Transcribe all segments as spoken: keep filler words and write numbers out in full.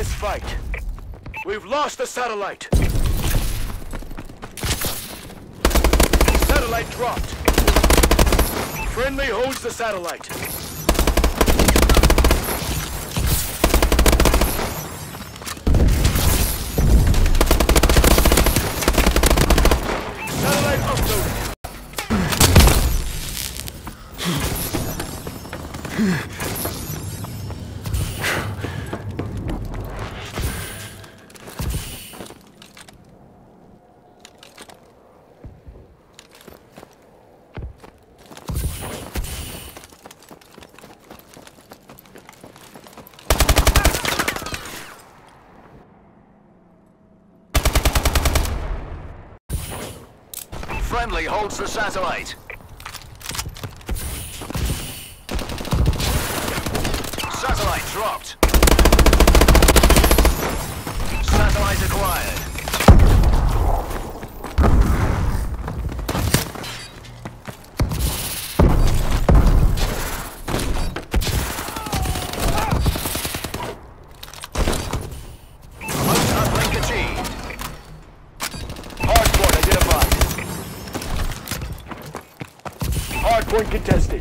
this fight. We've lost the satellite. Satellite dropped. Friendly holds the satellite. Satellite uploaded. Friendly holds the satellite. Satellite dropped. Satellite acquired. Remote uplink achieved. Hardpoint identified. Hardpoint contested.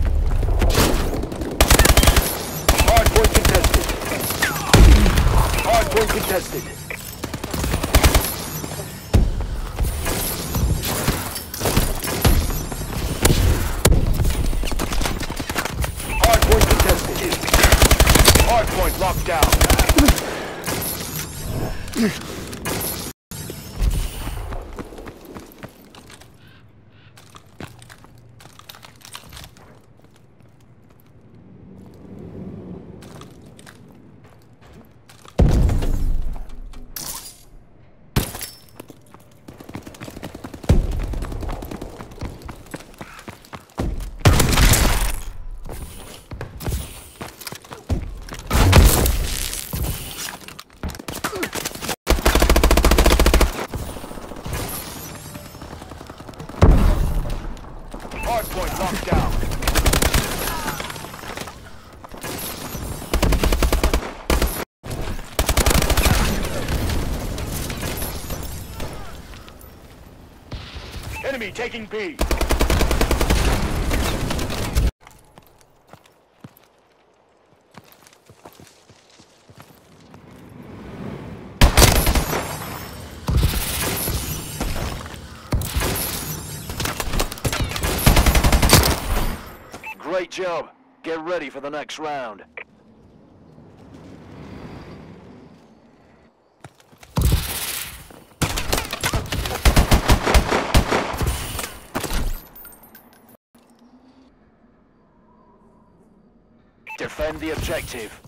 Hardpoint contested. Hardpoint contested. Hardpoint contested. Hardpoint locked down. Hardpoint locked down. Enemy taking B. Great job. Get ready for the next round. Defend the objective.